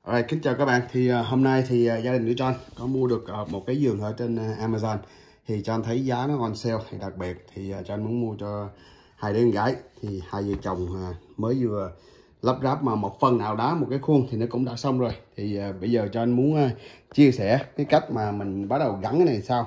Rồi, kính chào các bạn. Thì hôm nay thì gia đình của John có mua được một cái giường ở trên Amazon. Thì John thấy giá nó on sale thì đặc biệt thì John muốn mua cho hai đứa con gái. Thì hai vợ chồng mới vừa lắp ráp mà một phần nào đó một cái khuôn thì nó cũng đã xong rồi. Thì bây giờ John muốn chia sẻ cái cách mà mình bắt đầu gắn cái này sao.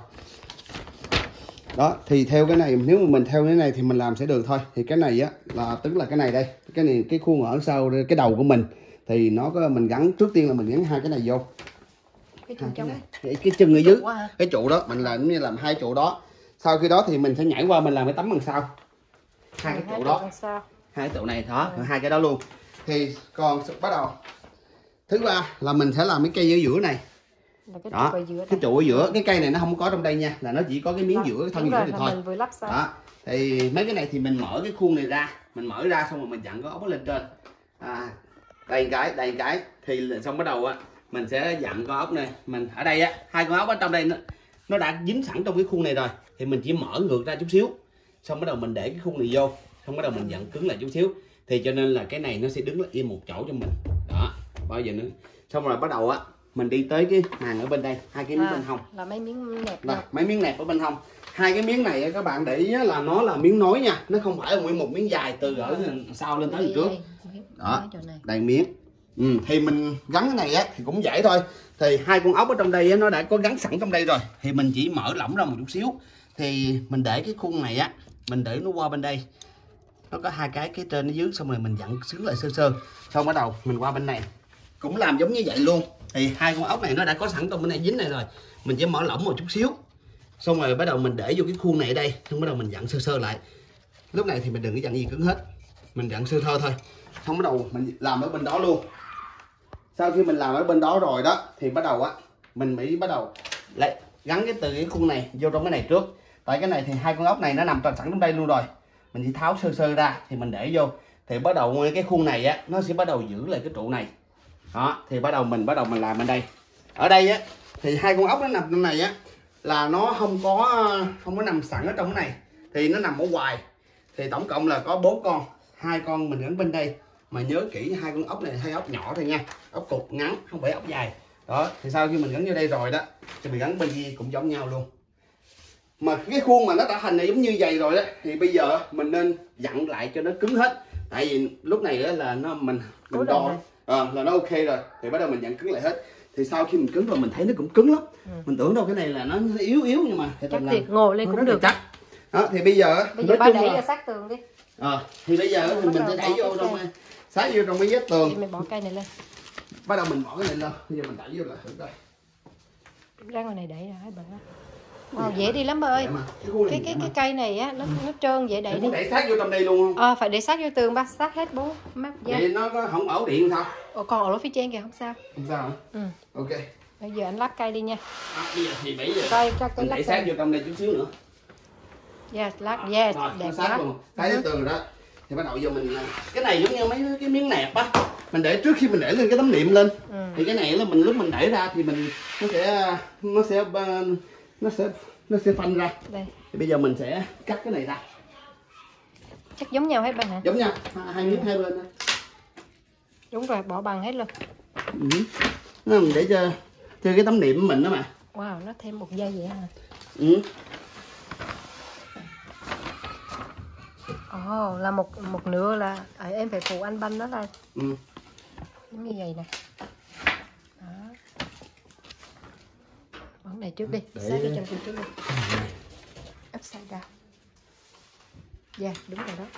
Đó, thì theo cái này, nếu mà mình theo cái này thì mình làm sẽ được thôi. Thì cái này á là tức là cái này đây, cái này cái khuôn ở sau cái đầu của mình thì nó có mình gắn, trước tiên là mình gắn hai cái này vô. Cái chân trống cái chân ở dưới cái trụ đó mình làm như làm hai trụ đó. Sau khi đó thì mình sẽ nhảy qua mình làm cái tấm đằng sau, hai cái trụ đó, hai cái trụ này đó, hai cái đó luôn. Thì còn bắt đầu thứ ba là mình sẽ làm cái cây ở giữa này. Đó, cái trụ ở giữa, cái cây này nó không có trong đây nha, là nó chỉ có cái miếng giữa, cái thân giữa này thôi. Đó, thì mấy cái này thì mình mở cái khuôn này ra, mình mở ra xong rồi mình dặn cái ốc lên trên. Đây cái thì xong bắt đầu á mình sẽ dặn con ốc này, mình ở đây á, hai con ốc ở trong đây nó đã dính sẵn trong cái khuôn này rồi, thì mình chỉ mở ngược ra chút xíu, xong bắt đầu mình để cái khuôn này vô, xong bắt đầu mình dặn cứng lại chút xíu, thì cho nên là cái này nó sẽ đứng lại im một chỗ cho mình. Đó, bao giờ nữa xong rồi bắt đầu á mình đi tới cái màn ở bên đây, hai cái miếng bên hông là mấy miếng nẹp đó, mấy miếng nẹp ở bên hông. Hai cái miếng này các bạn để ý là nó là miếng nối nha, nó không phải là nguyên một miếng dài từ ở sau lên tới trước. Đó, đây miếng. Thì mình gắn cái này á thì cũng dễ thôi. Thì hai con ốc ở trong đây á, nó đã có gắn sẵn trong đây rồi, thì mình chỉ mở lỏng ra một chút xíu, thì mình để cái khuôn này á, mình để nó qua bên đây, nó có hai cái trên cái dưới, xong rồi mình dặn xứng lại sơ sơ, xong bắt đầu mình qua bên này cũng làm giống như vậy luôn. Thì hai con ốc này nó đã có sẵn trong bên này dính này rồi, mình chỉ mở lỏng một chút xíu, xong rồi bắt đầu mình để vô cái khuôn này ở đây, xong bắt đầu mình dặn sơ sơ lại. Lúc này thì mình đừng có dặn gì cứng hết, mình dặn sơ thơ thôi, xong bắt đầu mình làm ở bên đó luôn. Sau khi mình làm ở bên đó rồi đó thì bắt đầu á mình mới bắt đầu lại gắn cái từ cái khuôn này vô trong cái này trước. Tại cái này thì hai con ốc này nó nằm sẵn trong đây luôn rồi, mình chỉ tháo sơ sơ ra thì mình để vô, thì bắt đầu cái khuôn này á nó sẽ bắt đầu giữ lại cái trụ này. Đó, thì bắt đầu mình làm bên đây. Ở đây á thì hai con ốc nó nằm trong này á là nó không có nằm sẵn ở trong cái này, thì nó nằm ở ngoài. Thì tổng cộng là có 4 con, hai con mình gắn bên đây, mà nhớ kỹ hai con ốc này hai ốc nhỏ thôi nha, ốc cục ngắn không phải ốc dài. Đó, thì sau khi mình gắn vô đây rồi đó thì mình gắn bên kia cũng giống nhau luôn. Mà cái khuôn mà nó đã thành này giống như vậy rồi đó, thì bây giờ mình nên dặn lại cho nó cứng hết. Tại vì lúc này đó là mình đo là nó ok rồi, thì bắt đầu mình dặn cứng lại hết. Thì sau khi mình cứng rồi mình thấy nó cũng cứng lắm. Mình tưởng đâu cái này là nó yếu nhưng mà chắc thiệt ngồi lên cũng được chắc. Đó, thì bây giờ ba đẩy ra sát tường đi. Thì bây giờ thì mình sẽ đẩy vô trong sát vô trong cái vết tường. Thì mình bỏ cây này lên. Bắt đầu mình bỏ cái này lên, bây giờ mình đẩy vô là thử coi. Ra ngoài này đẩy ra hết bả. Dễ đi lắm ơi. Cái cây này á nó trơn dễ đẩy. Muốn đẩy sát vô trong đây luôn không? Phải để sát vô tường, bắt sát hết bố mắt da. Vậy nó có không ổ điện sao? Còn ở phía trên kìa, không sao. Không sao hả? Ok. Bây giờ anh lắc cây đi nha. Bây giờ thì bây giờ mình đẩy sát vô trong đây chút xíu nữa. Lắc, đẹp sát luôn. Cái tường đó. Thì bắt đầu vô mình cái này giống như mấy cái miếng nẹp á, mình để trước khi mình để lên cái tấm niệm lên. Thì cái này là mình lúc mình để ra thì mình nó sẽ phanh ra. Đây. Thì bây giờ mình sẽ cắt cái này ra. Chắc giống nhau hết bên hả? Giống nhau, hai miếng hai bên thôi. Đúng rồi, bỏ bằng hết luôn. Nó mình để cho cái tấm niệm của mình đó mà. Wow, nó thêm một dây vậy hả? Là một nửa là em phải phụ anh banh đó là giống như vậy nè. Đó. Bóng này trước đi, sát cái chân kia trước đi. Upside down. Dạ, đúng rồi đó.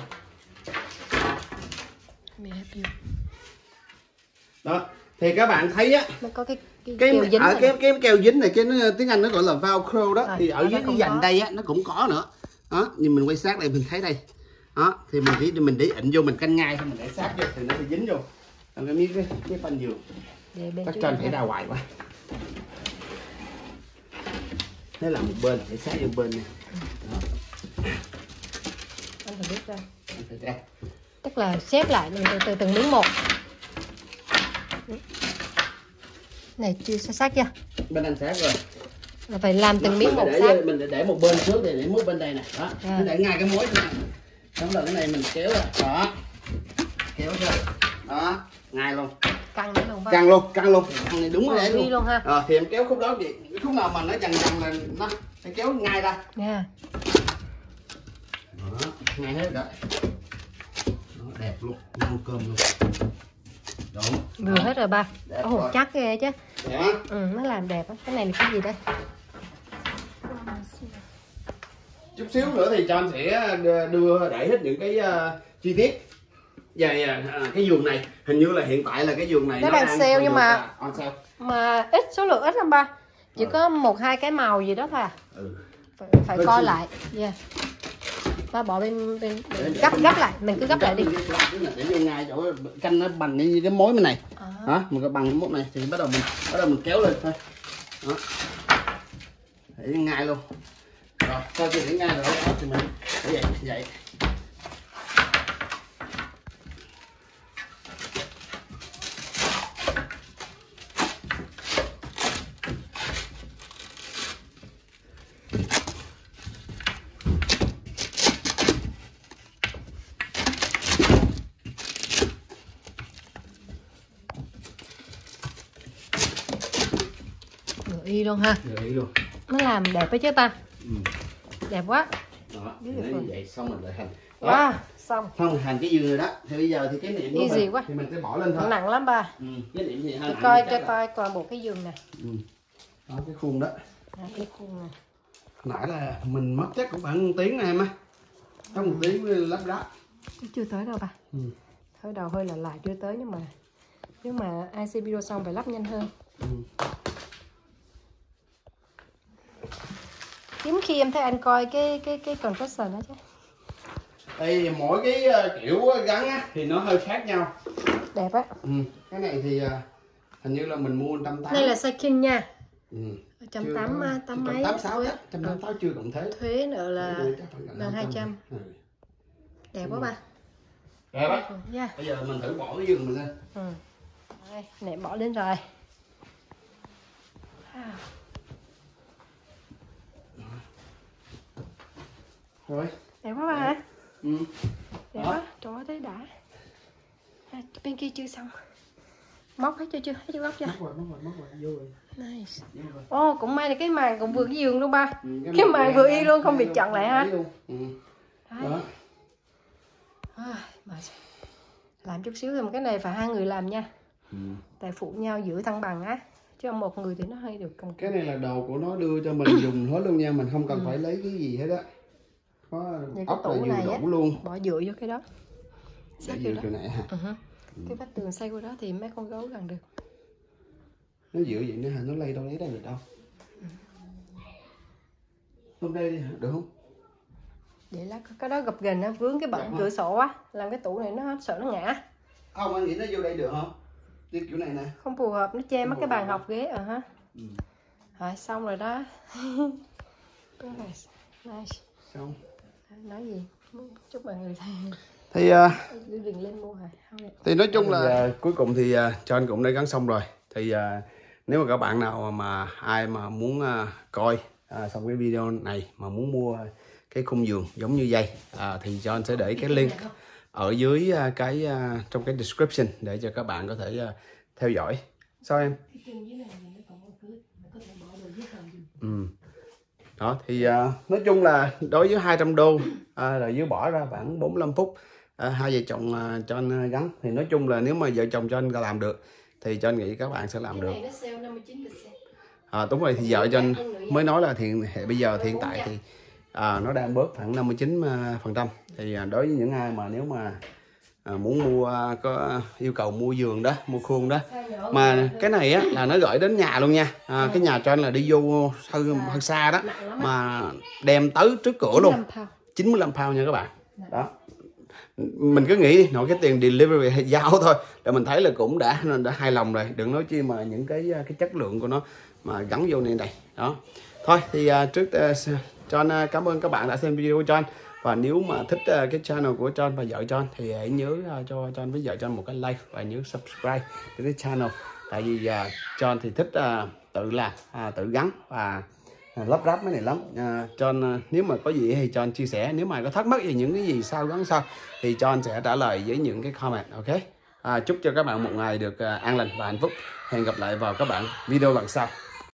Đó, thì các bạn thấy á, nó có cái keo dính này. Cái keo dính này, tiếng Anh nó gọi là velcro đó, thì ở dưới cái dành đây á nó cũng có nữa. Đó, nhưng mình quay sát đây mình thấy đây. Đó, thì mình để ịn vô, mình canh ngay thôi, mình để sát vô thì nó sẽ dính vô. Còn cái miếng cái phanh giường. Các trên phải ra hoài quá. Thế là một bên để sát vô bên này. Anh phải biết ra. Tức là xếp lại từ từng miếng một. Này chưa sát chưa? Bên anh sát rồi. Là phải làm từng miếng một sát. Mình để một bên trước thì để mối bên đây nè. Đó. Mình để ngay cái mối này. Xong rồi cái này mình kéo ra. Đó. Kéo ra. Đó, ngay luôn. Căng nữa luôn. căng luôn thằng này đúng rồi đấy luôn ha. Thì em kéo khúc đó vậy, khúc nào mà nó dần là nó phải kéo ngay ra nha. Đó, ngay hết rồi. Đó, đẹp luôn, ngon cơm luôn. Đúng. Vừa hết rồi ba. Ồ, chắc ghê chứ. Dạ. Nó làm đẹp á. Cái này là cái gì đây? Chút xíu nữa thì cho anh sẽ đưa để hết những cái chi tiết về cái giường này. Hình như là hiện tại là cái giường này nó đang sale nhưng mà ít, số lượng ít lắm ba. Chỉ có 1-2 cái màu gì đó thôi à. Phải coi lại. Ba bỏ bên gấp lại, mình cứ gấp lại đi. Để vô ngay chỗ canh nó bằng như cái mối bên này. Đó, mình có bằng cái mối này thì bắt đầu mình kéo lên thôi. Đó. Để ngay luôn. Rồi, sau khi để ngay rồi đó thì mình để vậy. Y luôn ha. Y luôn. Nó làm đẹp đấy chứ ta. Đẹp quá. Đó, như vậy xong mình lại hành. Wow, xong. Không hành cái giường rồi đó. Thì bây giờ thì cái niệm của mình thì mình sẽ bỏ lên thôi. Nặng lắm ba. Cái niệm thì hơi nặng. Coi cho coi toàn bộ cái giường nè. Đó, cái khuôn đó. Cái khuôn này. Nãy là mình mất chắc cũng khoảng 1 tiếng này em á. Có 1 tiếng mới lắp ráp. Chưa tới đâu ba. Thời đầu hơi là chưa tới, nhưng mà IC video xong phải lắp nhanh hơn. Hiếm khi em thấy anh coi cái construction đó chứ. Đây mỗi cái kiểu gắn á thì nó hơi khác nhau. Đẹp á. Cái này thì hình như là mình mua 180. Đây là size king nha. 180 mấy. 186 đó, 186 chưa cộng thuế. Thuế nữa là gần 200. Đẹp quá ba. Đẹp á. Bây giờ mình thử bỏ cái giường mình lên. Đây, nè bỏ lên rồi. Rồi. Đẹp quá ba hả? Đẹp quá, trời ơi thấy đã. Bên kia chưa xong. Móc hết chưa? Hết chưa góc chưa? Móc rồi, vô rồi. Nice. Cũng may là cái màn cũng vừa cái giường luôn ba. Cái màn vừa y luôn, không bị chặn lại ha. Đó. Làm chút xíu rồi, cái này phải 2 người làm nha. Tại phụ nhau giữ thăng bằng á. Chứ một người thì nó hơi được cầm. Cái này là đồ của nó đưa cho mình dùng hết luôn nha, mình không cần phải lấy cái gì hết á. Có ốc là vừa đủ luôn. Bỏ dựa vô cái đó. Sát vô chỗ này hả? Cái vách tường xây qua đó thì mấy con gấu gần được. Nó dựa vậy nữa hả? Nó lấy đâu được đâu. Hôm đây đi hả? Được không? Vậy là cái đó gập ghềnh nó vướng cái bận cửa sổ á, làm cái tủ này nó sợ nó ngã. Không, anh nghĩ nó vô đây được không? Đi kiểu này nè. Không phù hợp, nó che mất cái bàn học ghế ha. Rồi xong rồi đó. Nice. Xong. Nói gì? Chúc mọi người thì đừng lên mua hả? Thì nói chung là cuối cùng thì cho anh cũng đã gắn xong rồi. Thì nếu mà các bạn nào mà ai mà muốn coi xong cái video này mà muốn mua cái khung giường giống như vậy thì cho anh sẽ để cái link ở dưới trong cái description để cho các bạn có thể theo dõi. Sao em? Đó thì nói chung là đối với 200 đô là dưới bỏ ra khoảng 45 phút hai vợ chồng cho anh gắn. Thì nói chung là nếu mà vợ chồng cho anh làm được thì cho anh nghĩ các bạn sẽ làm được. Đúng rồi, thì vợ cho anh mới nói là bây giờ hiện tại thì nó đang bớt khoảng 59%. Thì đối với những ai mà nếu mà muốn mua, có yêu cầu mua giường đó, mua khuôn đó, mà cái này á là nó gửi đến nhà luôn nha. Cái nhà cho anh là đi vô hơi xa đó mà đem tới trước cửa luôn. 95 pound nha các bạn. Đó, mình cứ nghĩ nội cái tiền delivery hay giao thôi là mình thấy là cũng đã hài lòng rồi, đừng nói chi mà những cái chất lượng của nó mà gắn vô này. Đó thôi thì trước John cảm ơn các bạn đã xem video của John. Và nếu mà thích cái channel của John và vợ John thì hãy nhớ cho John với vợ John một cái like và nhớ subscribe đến cái channel. Tại vì John thì thích tự làm, tự gắn và lắp ráp mấy này lắm. John nếu mà có gì thì John chia sẻ. Nếu mà có thắc mắc về những cái gì sao gắn sao thì John sẽ trả lời với những cái comment. Ok. Chúc cho các bạn một ngày được an lành và hạnh phúc. Hẹn gặp lại vào các bạn video lần sau.